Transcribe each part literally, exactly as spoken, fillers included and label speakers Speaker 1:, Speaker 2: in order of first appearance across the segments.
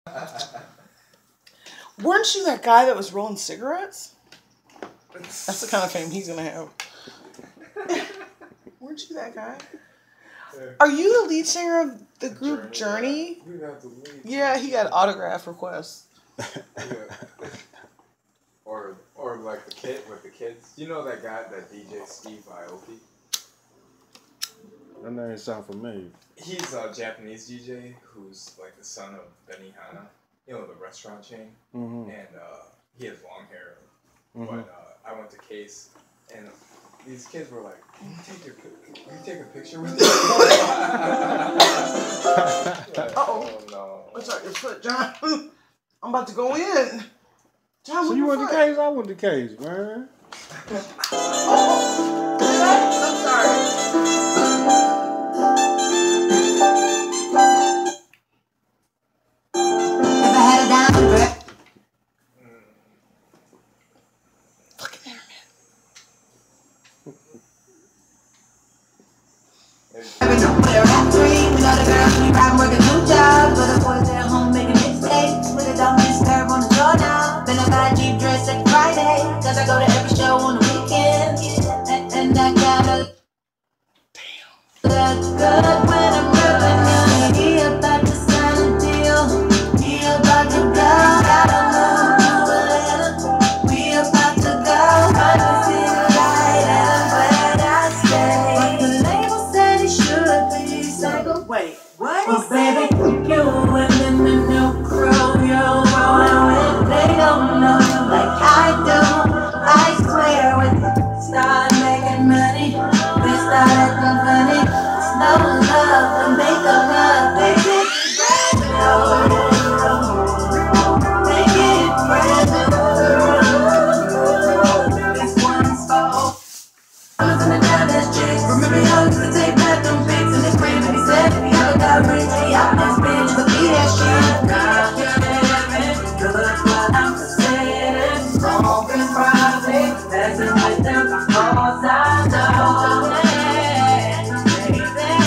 Speaker 1: Weren't you that guy that was rolling cigarettes? That's the kind of fame he's gonna have. Weren't you that guy? Are you the lead singer of the group Journey?
Speaker 2: Journey? Yeah. Lead
Speaker 1: Yeah, he got autograph requests.
Speaker 2: Yeah. Or, or like the kid with the kids. You know that guy, that D J Steve Aoki?
Speaker 3: That name sound familiar.
Speaker 2: He's a Japanese D J who's like the son of Benihana, you know, the restaurant chain.
Speaker 3: Mm-hmm.
Speaker 2: And uh, he has long hair.
Speaker 3: Mm-hmm.
Speaker 2: But uh, I went to Case, and these kids were like, "Can you take your, can you take a picture with me?" Like,
Speaker 1: Uh-oh.
Speaker 2: Oh no!
Speaker 1: What's up your foot, John? I'm about to go in. John,
Speaker 3: So you went to Case? I went to Case, man.
Speaker 1: Oh, did I? I'm sorry.
Speaker 4: Never had a dime for it.
Speaker 1: Fucking internet.
Speaker 4: Never know where I'm free. We know the girls be riding, working two jobs. But the boys at home making mixtapes. With a dumb curve on the door now. Been a bad Jeep dress every Friday. Cause I go to every show on the weekend. And, and I gotta look good when I'm ripping young. He about to sign a deal. He about to go. Gotta move a little. We about to go. Find the city light and I'm glad I stay. But the label said he should be single. Wait, what? Well, baby, you and then the new crew you're rolling with, they don't know you like I do. I swear when they start making money, they start acting funny. It's no love to make a love, baby. No. Make it brand new. This one's for Fellas in the down-ass chicks. Remember y'all used to take bathroom pics in the crib and he said if he ever got rich, he out this bitch, but be that shit. Now you're living good while I'm sitting, smoking private, messing with them cause I know. Baby,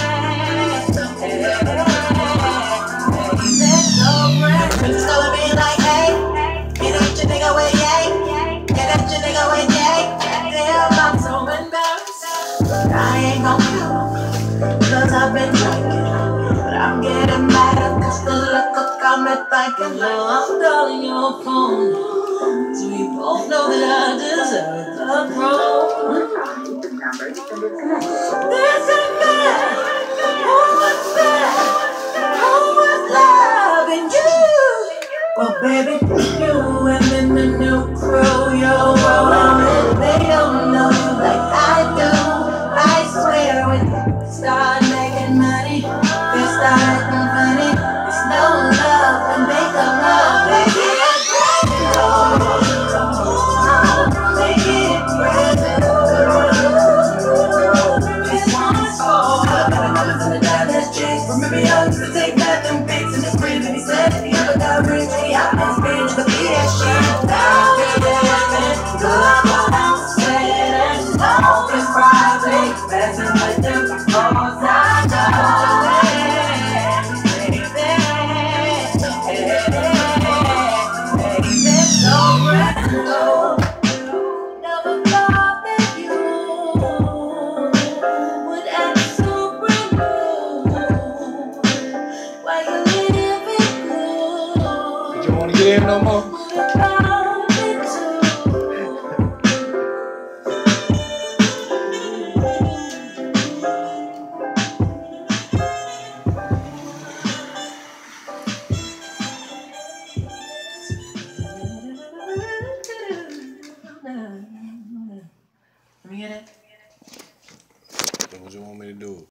Speaker 4: baby, so great. It's gonna be like, hey, get at your nigga with yay, get at your nigga with yay. Damn, I'm so embarrassed, but I ain't gon' kill, cause I've been drinking. But I'm getting mad cause the liquor got me thinking. Now I'm dialing your phone, so we both know that I deserve the throne. This is bad, who was bad, who was loving you? Well baby, you and then the new crew you're rolling with, they don't know you like I do. I swear when they start making money, they start acting funny. It's no love to make a love, baby. Make it brand new. This one's for fellas in the down-ass chicks. Remember y'all used to take bathroom pics in the crib and he said if he ever got rich, he out this bitch, but be that shit. Now you're living good while I'm sitting, smoking private, messing with them cause I know. Baby, baby, so brand new. Never thought that you would act so brand new. Why you living good?
Speaker 3: You don't want to get in no more?
Speaker 4: Without me too. Let me get it.
Speaker 3: What you want me to do?